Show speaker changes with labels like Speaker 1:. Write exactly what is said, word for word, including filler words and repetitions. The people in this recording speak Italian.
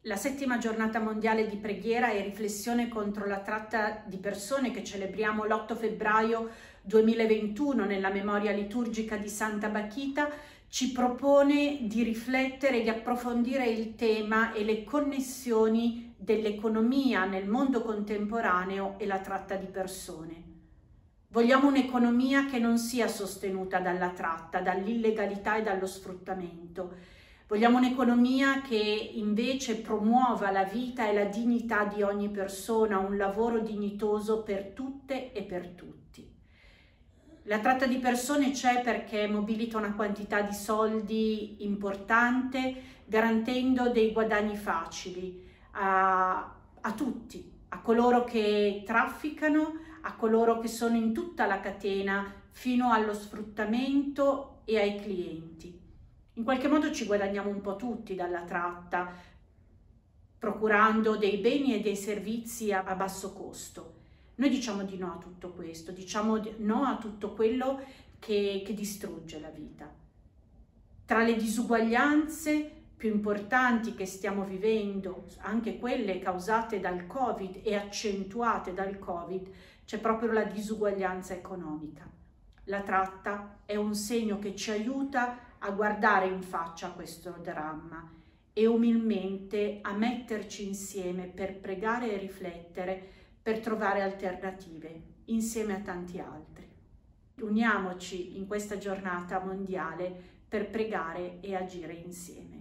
Speaker 1: La settima giornata mondiale di preghiera e riflessione contro la tratta di persone, che celebriamo l'otto febbraio duemilaventuno nella memoria liturgica di Santa Bachita, ci propone di riflettere e di approfondire il tema e le connessioni dell'economia nel mondo contemporaneo e la tratta di persone. Vogliamo un'economia che non sia sostenuta dalla tratta, dall'illegalità e dallo sfruttamento. Vogliamo un'economia che invece promuova la vita e la dignità di ogni persona, un lavoro dignitoso per tutte e per tutti. La tratta di persone c'è perché mobilita una quantità di soldi importante, garantendo dei guadagni facili a, a tutti, a coloro che trafficano, a coloro che sono in tutta la catena, fino allo sfruttamento e ai clienti. In qualche modo ci guadagniamo un po' tutti dalla tratta, procurando dei beni e dei servizi a, a basso costo. Noi diciamo di no a tutto questo, diciamo di no a tutto quello che, che distrugge la vita. Tra le disuguaglianze più importanti che stiamo vivendo, anche quelle causate dal Covid e accentuate dal Covid, c'è proprio la disuguaglianza economica. La tratta è un segno che ci aiuta a guardare in faccia questo dramma e umilmente a metterci insieme per pregare e riflettere, per trovare alternative insieme a tanti altri. Uniamoci in questa giornata mondiale per pregare e agire insieme.